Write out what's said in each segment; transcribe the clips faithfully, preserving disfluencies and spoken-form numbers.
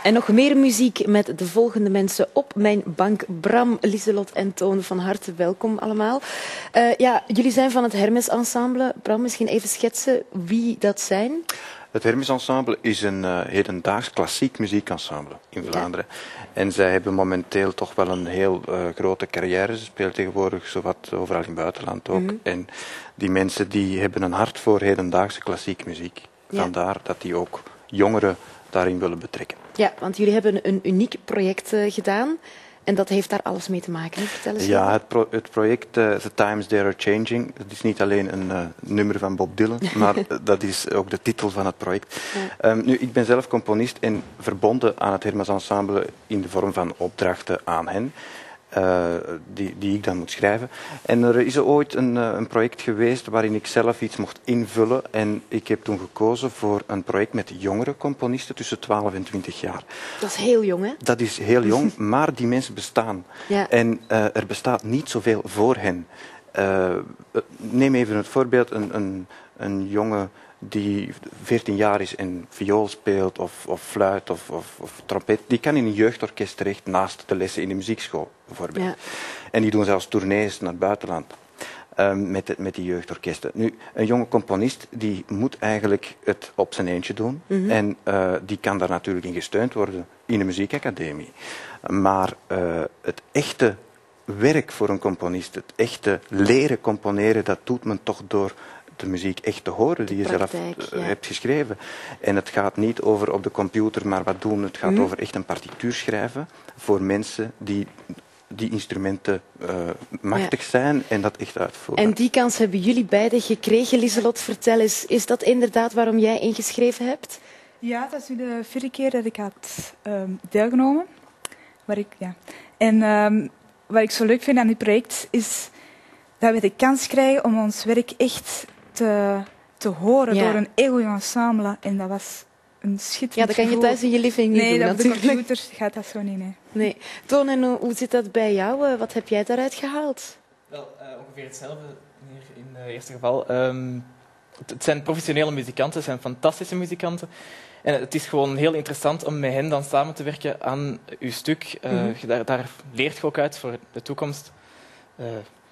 En nog meer muziek met de volgende mensen op mijn bank. Bram, Lieselot en Toon, van harte welkom allemaal. Uh, ja, jullie zijn van het Hermes Ensemble. Bram, misschien even schetsen wie dat zijn? Het Hermes Ensemble is een uh, hedendaags klassiek muziekensemble in Vlaanderen. Ja. En zij hebben momenteel toch wel een heel uh, grote carrière. Ze spelen tegenwoordig zowat overal in het buitenland ook. Mm-hmm. En die mensen die hebben een hart voor hedendaagse klassieke muziek. Ja. Vandaar dat die ook jongeren daarin willen betrekken. Ja, want jullie hebben een uniek project uh, gedaan. En dat heeft daar alles mee te maken. Vertel eens. Ja, het, pro het project uh, The Times They Are Changing, dat is niet alleen een uh, nummer van Bob Dylan, maar dat is ook de titel van het project. Ja. Um, nu, ik ben zelf componist en verbonden aan het Hermes Ensemble in de vorm van opdrachten aan hen. Uh, die, die ik dan moet schrijven. En er is ooit een, uh, een project geweest waarin ik zelf iets mocht invullen. En ik heb toen gekozen voor een project met jongere componisten tussen twaalf en twintig jaar. Dat is heel jong, hè? Dat is heel jong, maar die mensen bestaan. Ja. En uh, er bestaat niet zoveel voor hen. Uh, neem even het voorbeeld, een, een, een jonge die veertien jaar is en viool speelt of, of fluit of, of, of trompet, die kan in een jeugdorkest terecht naast de lessen in de muziekschool bijvoorbeeld. Ja. En die doen zelfs tournees naar het buitenland um, met, de, met die jeugdorkesten. Nu, een jonge componist die moet eigenlijk het op zijn eentje doen. Mm-hmm. En uh, die kan daar natuurlijk in gesteund worden in de muziekacademie. Maar uh, het echte werk voor een componist, het echte leren componeren, dat doet men toch door de muziek echt te horen die je praktijk, zelf uh, ja. hebt geschreven. En het gaat niet over op de computer maar wat doen. Het gaat mm. over echt een partituur schrijven voor mensen die die instrumenten uh, machtig ja. zijn en dat echt uitvoeren. En die kans hebben jullie beiden gekregen. Lieselot, vertel eens, is dat inderdaad waarom jij ingeschreven hebt? Ja, dat is nu de vierde keer dat ik had um, deelgenomen. Waar ik, ja. En um, wat ik zo leuk vind aan dit project is dat we de kans krijgen om ons werk echt te, te horen ja. door een heel goed ensemble. En dat was een schitterend Ja, dat kan je gevoel. thuis in je living niet nee, doen, dat natuurlijk. Nee, op de computer gaat dat zo niet, nee. nee. Toon, en hoe, hoe zit dat bij jou? Wat heb jij daaruit gehaald? Wel, uh, ongeveer hetzelfde hier in het eerste geval. Um, het, het zijn professionele muzikanten, het zijn fantastische muzikanten. En het is gewoon heel interessant om met hen dan samen te werken aan uw stuk. Uh, mm-hmm. daar, daar leert je ook uit voor de toekomst. Uh,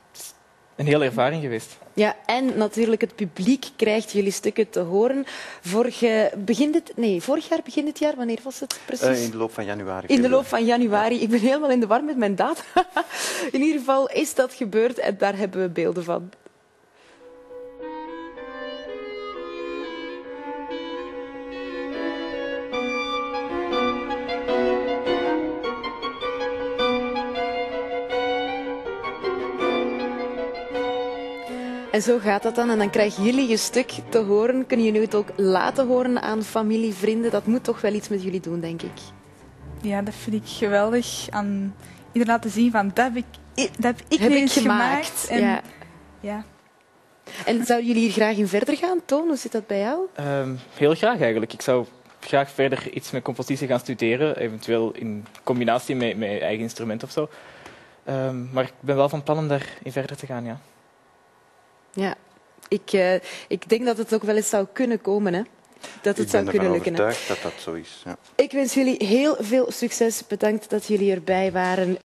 Een hele ervaring geweest. Ja, en natuurlijk het publiek krijgt jullie stukken te horen. Vorige, begin dit, nee, vorig jaar, begin dit jaar, wanneer was het precies? Uh, in de loop van januari. In de loop van januari. Ik ben helemaal in de war met mijn data. In ieder geval is dat gebeurd en daar hebben we beelden van. En zo gaat dat dan. En dan krijgen jullie je stuk te horen. Kunnen jullie het ook laten horen aan familie, vrienden? Dat moet toch wel iets met jullie doen, denk ik. Ja, dat vind ik geweldig. Aan iedereen laten zien van, dat heb ik, dat heb ik, heb ik gemaakt. gemaakt. En, ja. Ja. En zouden jullie hier graag in verder gaan? Toon, hoe zit dat bij jou? Um, heel graag eigenlijk. Ik zou graag verder iets met compositie gaan studeren. Eventueel in combinatie met, met eigen instrument of zo. Um, maar ik ben wel van plan om daarin verder te gaan, ja. Ja, ik, uh, ik denk dat het ook wel eens zou kunnen komen, hè? Dat het ik zou ben kunnen ervan lukken. overtuigd dat dat zo is. Ja. Ik wens jullie heel veel succes. Bedankt dat jullie erbij waren.